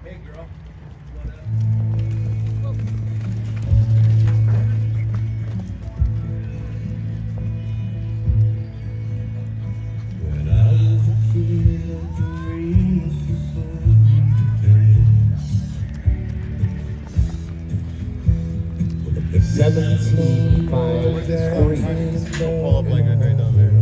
Hey, girl. When I was a kid, the dreams were 17, 5, 3. Pull up like a guy down there.